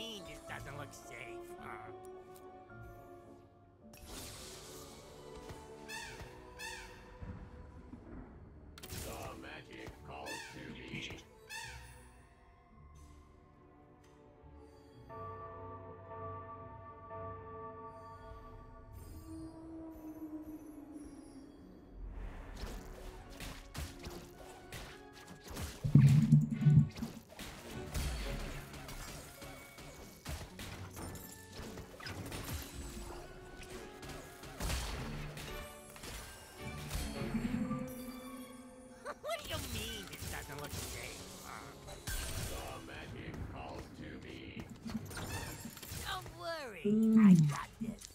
mean this doesn't look safe? The magic calls to me. What do you mean this doesn't look safe? The magic calls to me. Don't worry, I got this.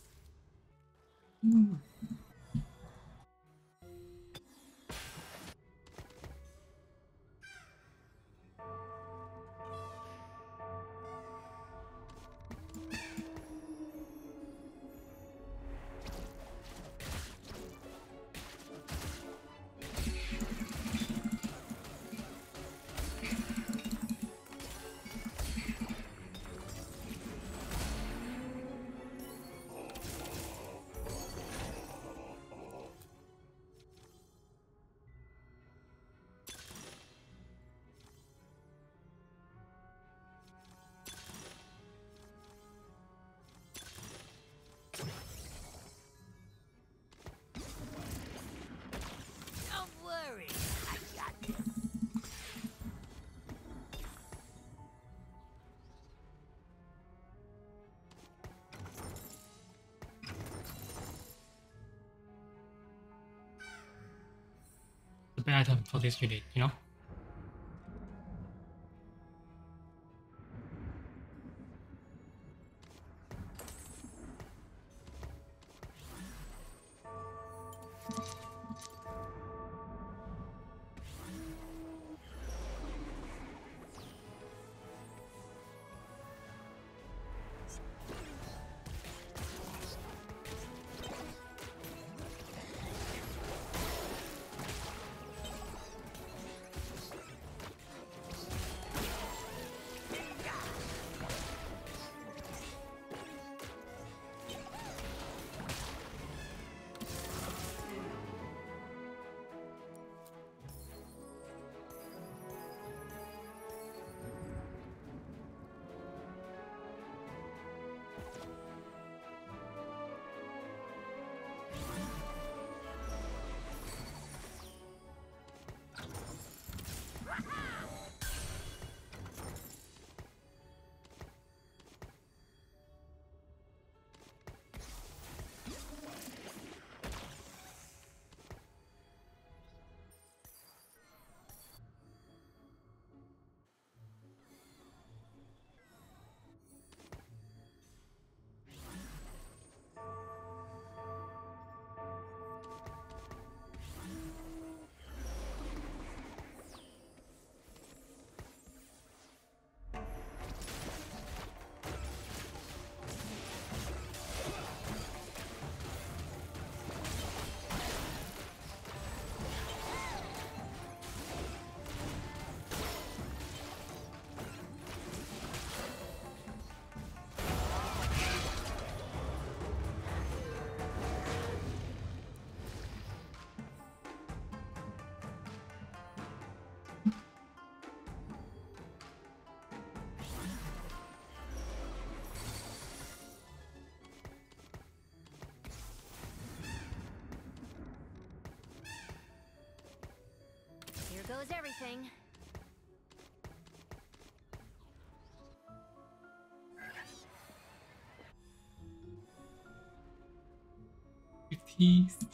Don't worry, I got this. The bad item for this unit, you know? Here goes everything. Teeth.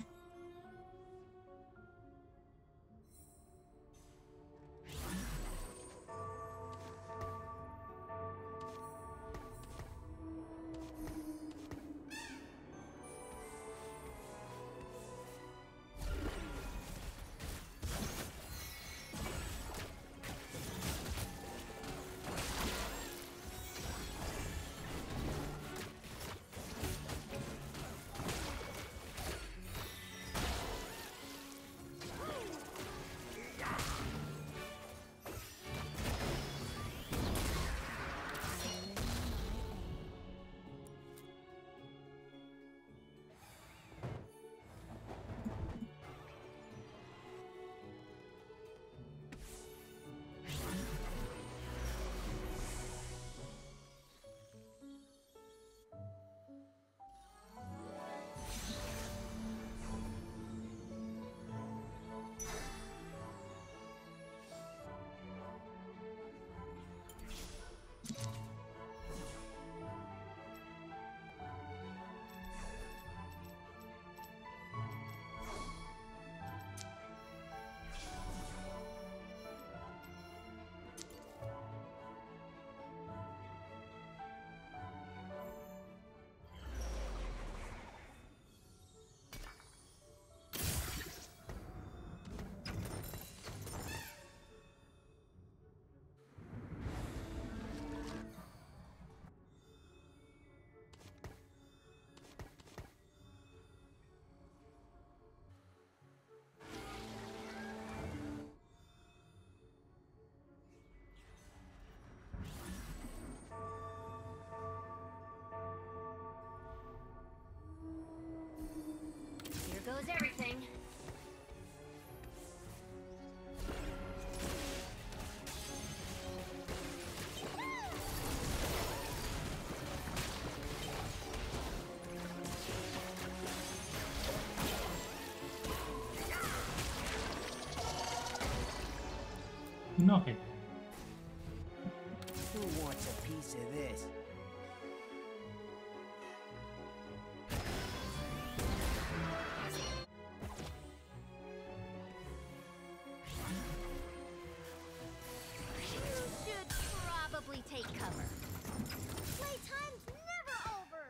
Nothing. Who wants a piece of this? You should probably take cover. Playtime's never over.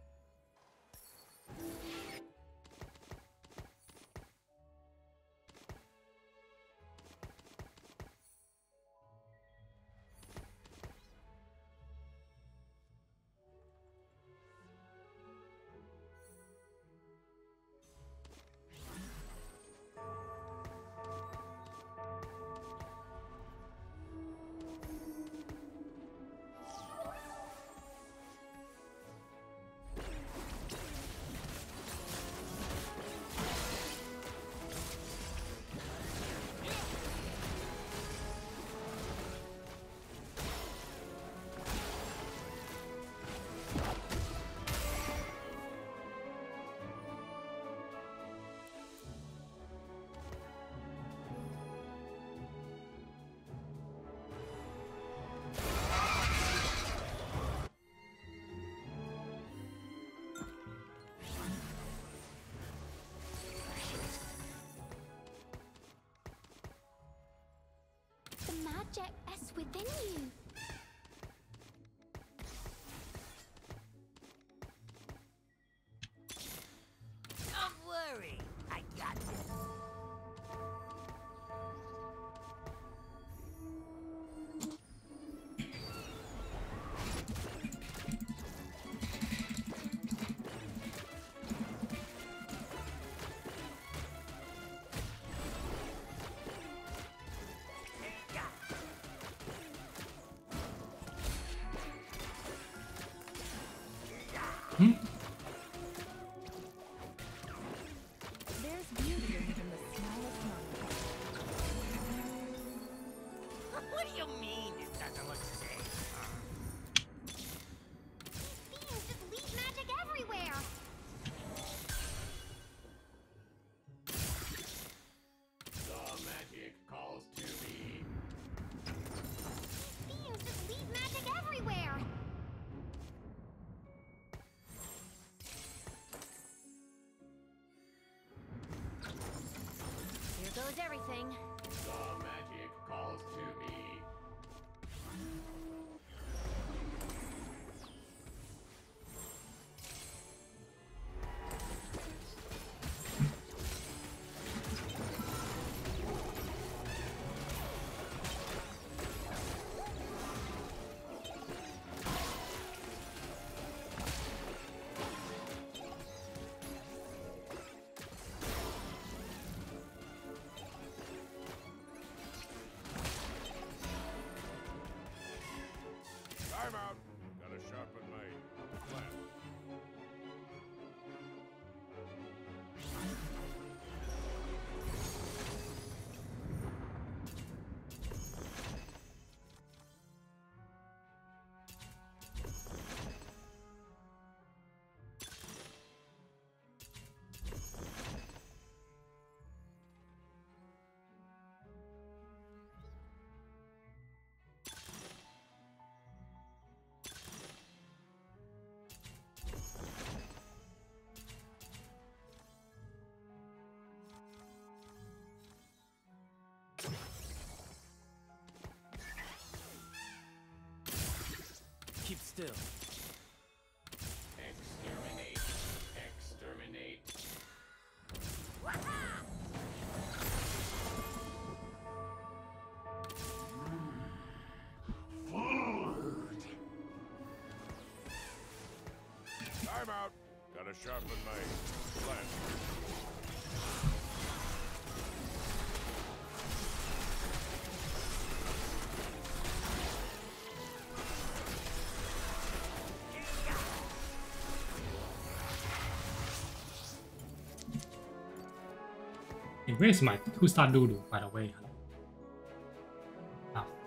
The magic is within you. Don't worry, I got this. Hmm? There's beauty in the smallest moment. What do you mean it doesn't look safe? Beings just leave magic everywhere. The magic calls to me. Beings just leave magic everywhere. Here goes everything. The magic calls to me. Time out. Gotta sharpen my plan. Keep still. Exterminate. Exterminate. Time out. Gotta sharpen my plan. Hey, where's my 2-star Lulu, by the way? Ah.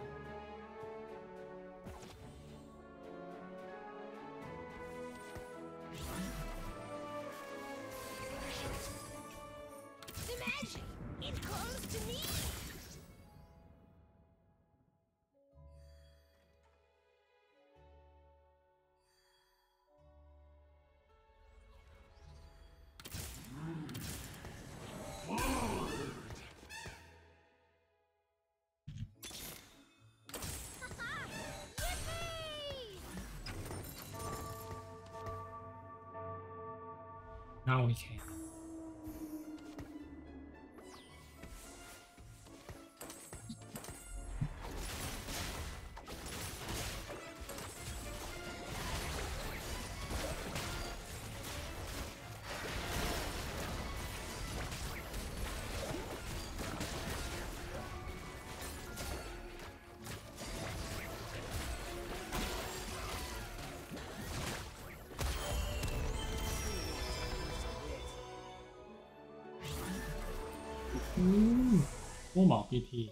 The magic, it calls to me. Now we can. Vô mỏ PT.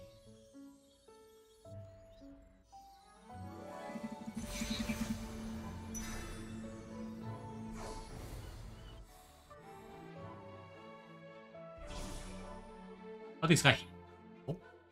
What is guy? Oh.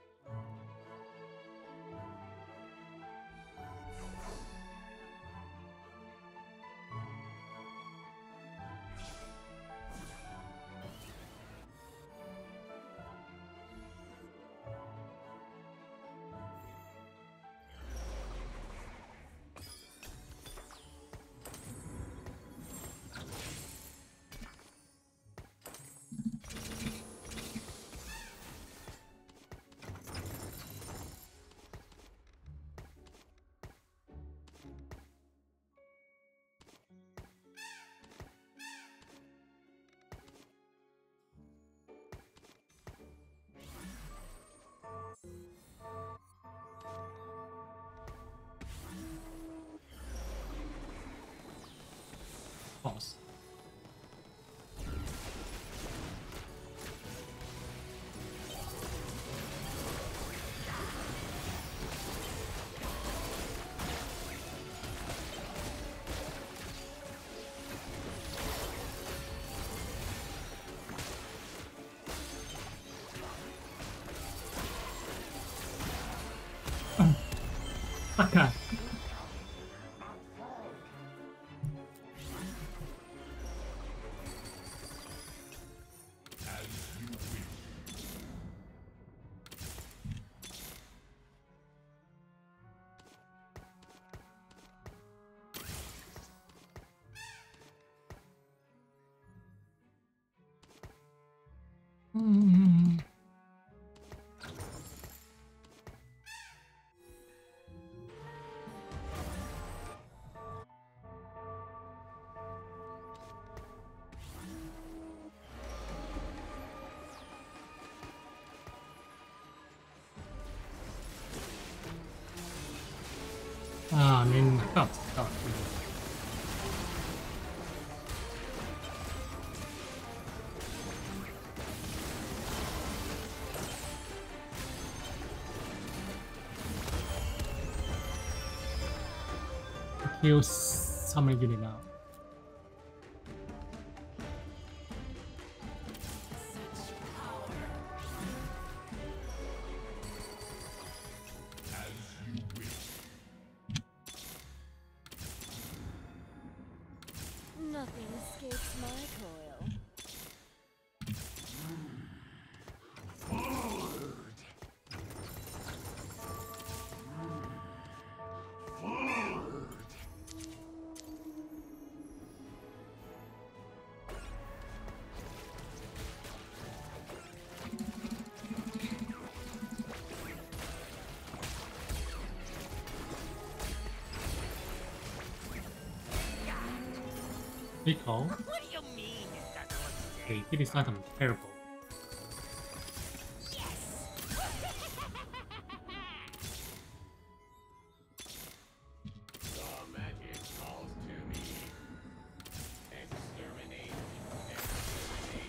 Pause. Okay. I mean, oh. Kills how many units now? Nothing escapes my coil. Recall. What do you mean it doesn't look safe? Okay, it is not terrible. Yes! The magic calls to me. Exterminate. Exterminate.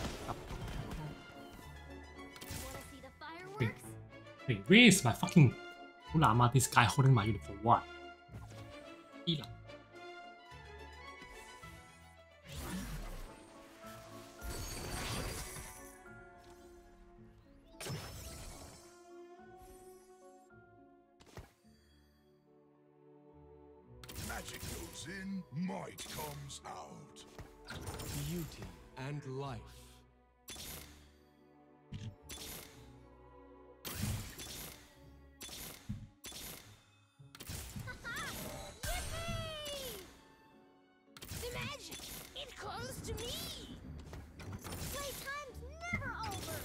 Wanna see the fireworks? Wait, where is my fucking 好難啊！ This guy holding my unit for what？ 依啦。 Magic goes in, might comes out. Beauty and life. Yippee! The magic, it comes to me. Playtime's never over.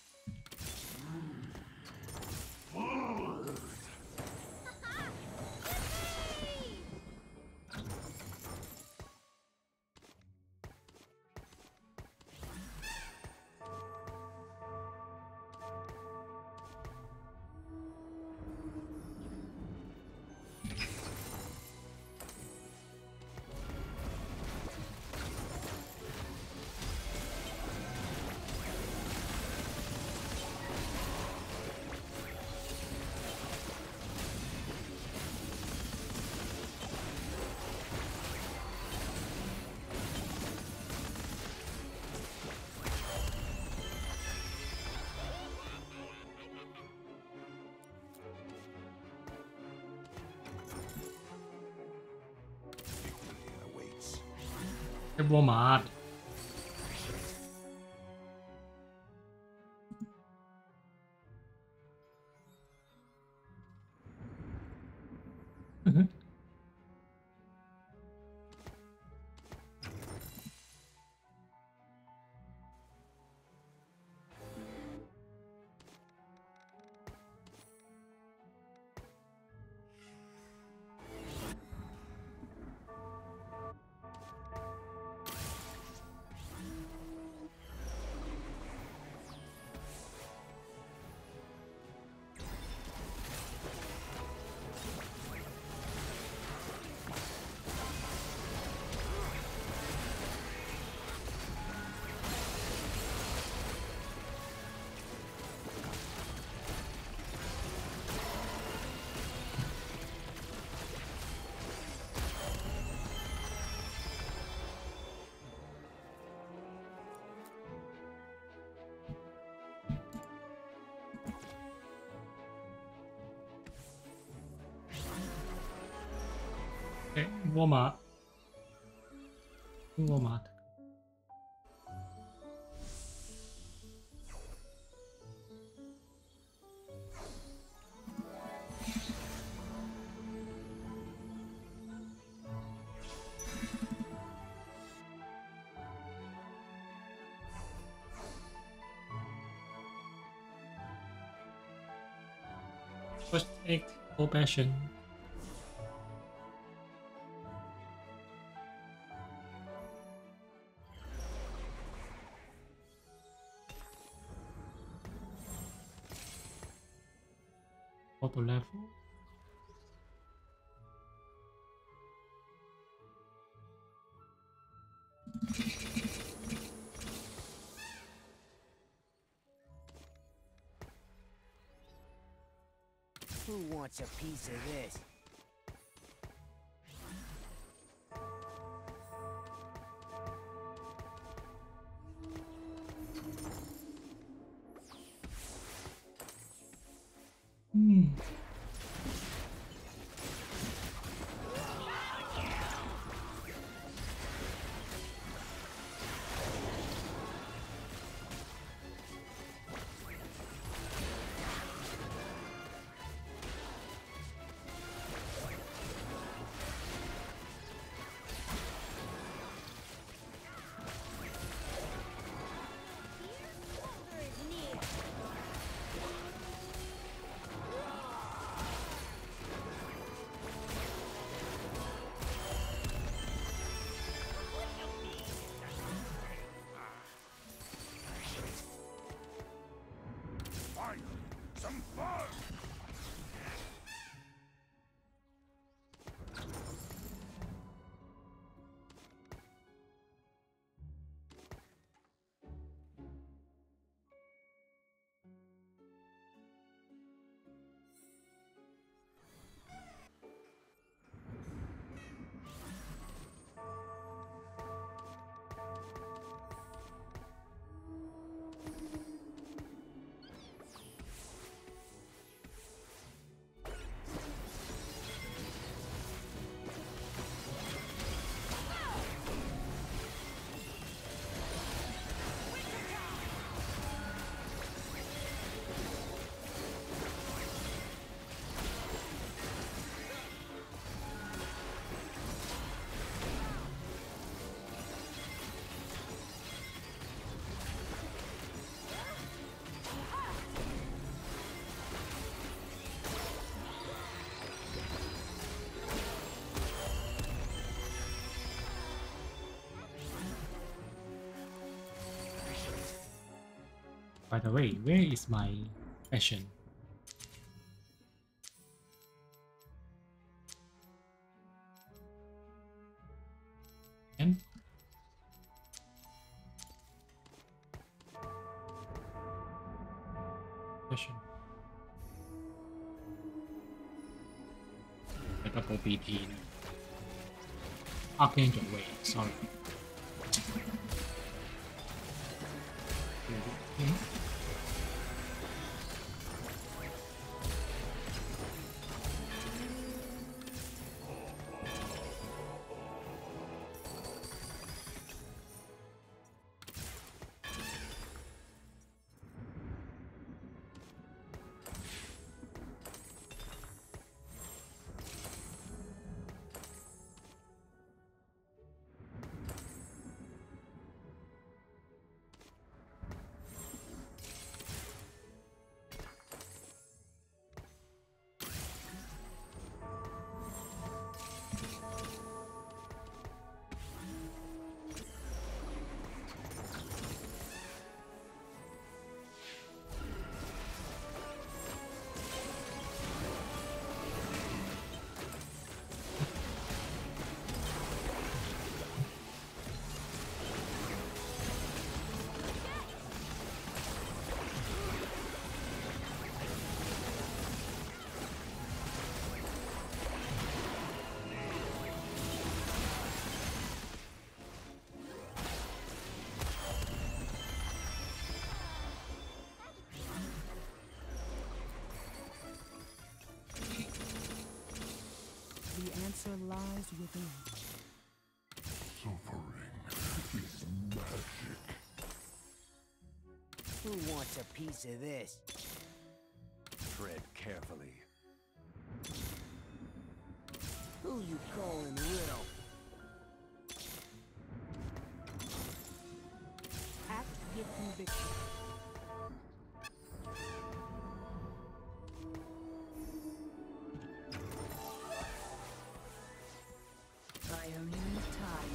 Awaits. 一窩馬。窩馬，窩馬。First egg, full passion. Auto level. Who wants a piece of this? by the way, where is my passion? And passion. I got go BT. Archangel, wait, sorry. The answer lies within. Suffering is magic. Who wants a piece of this? Tread carefully. Who you calling Riddle? Act with conviction. I only need time.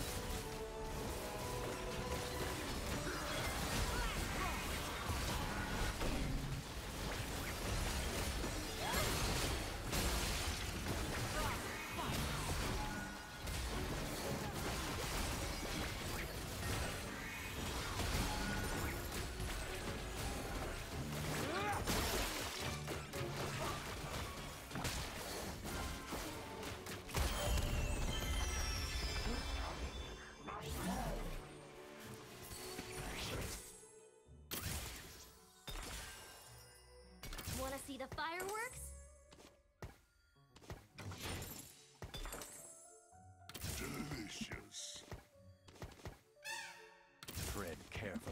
Wanna see the fireworks? Delicious. Tread carefully.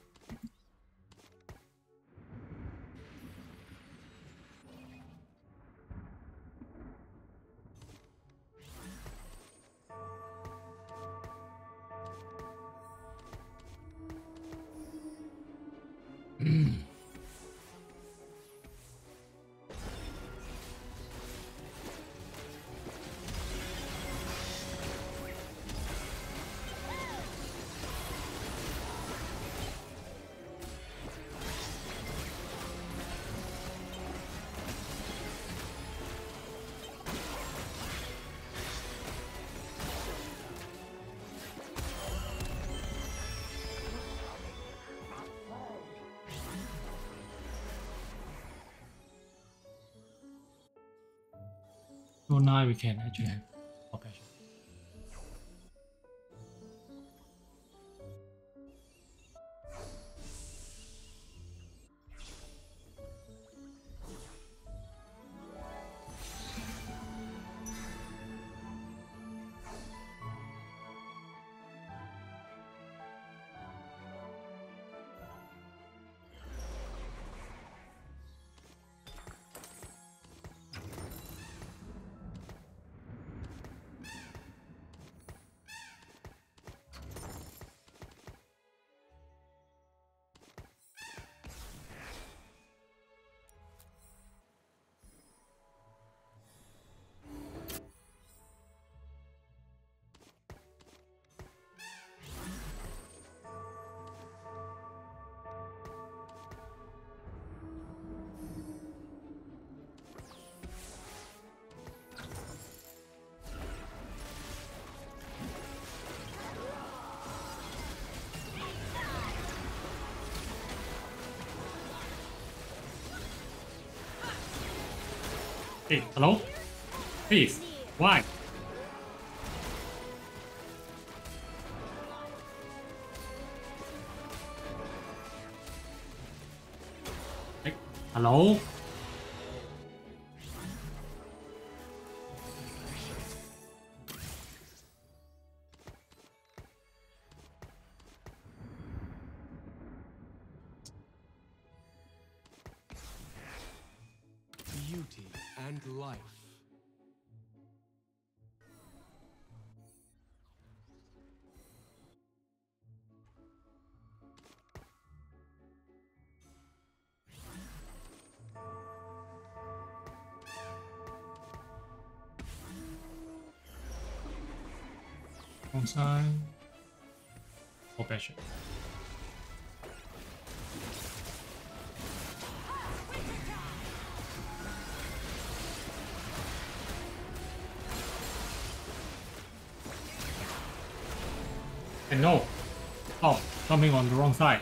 So now we can actually have operation. Hey, hello? Please, why? Hey, hello? Beauty and life. Wrong side. Oh, bad shit. And no! Oh, jumping on the wrong side.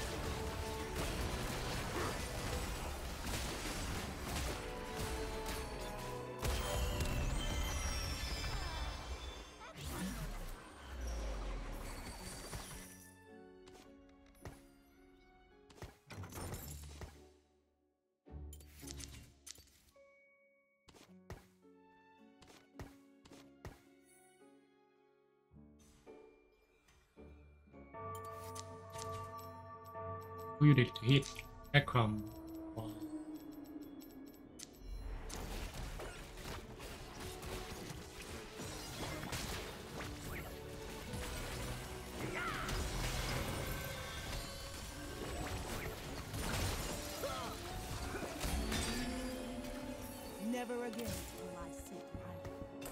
Who you did to hit? Akram. Wow. Never again will I sit idle.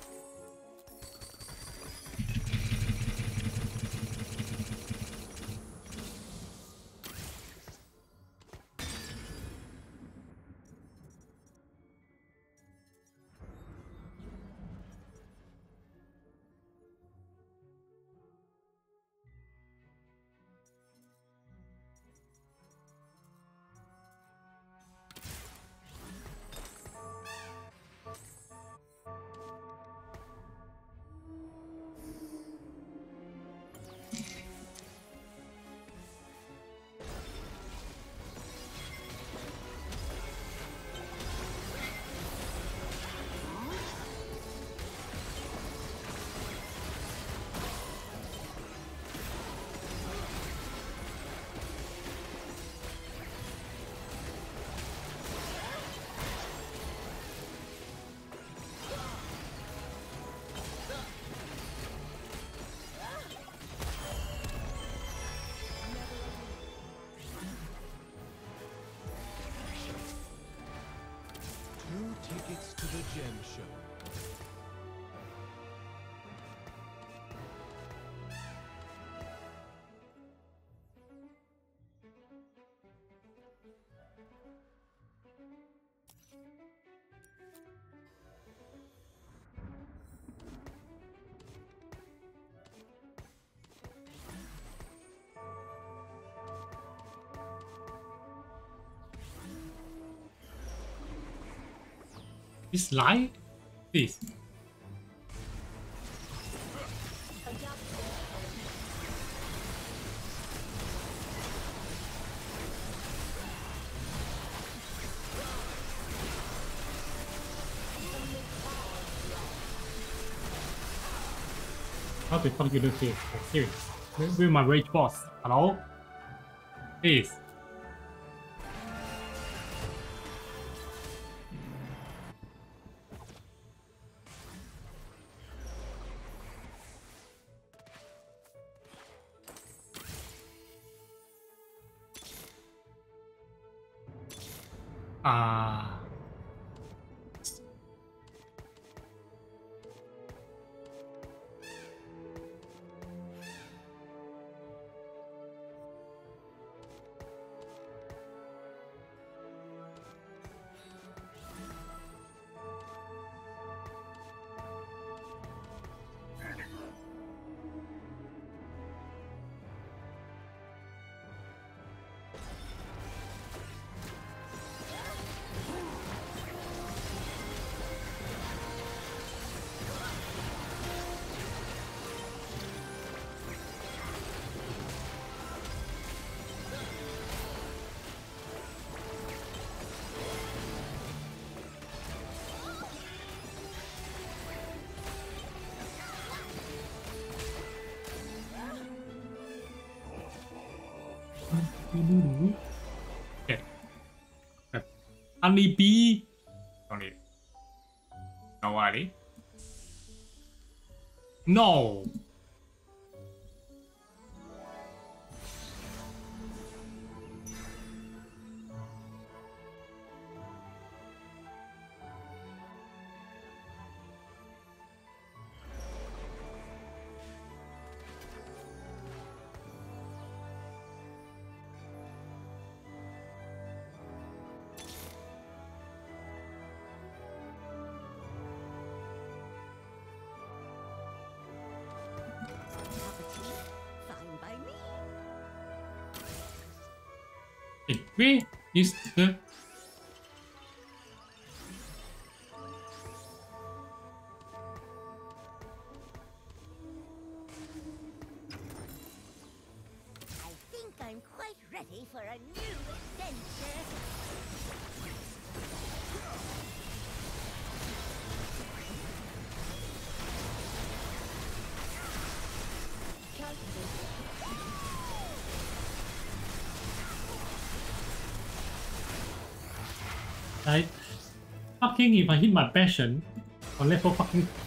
Tickets to the Gem Show. This lie? Please. How the fuck you do this? Oh, serious. With my rage boss. Hello? Please. Ah. Okay. Only B. Only. No, Ali. No. Fine by me. Where is the... I think I'm quite ready for a new adventure. Right? Fucking if I hit my passion on level fucking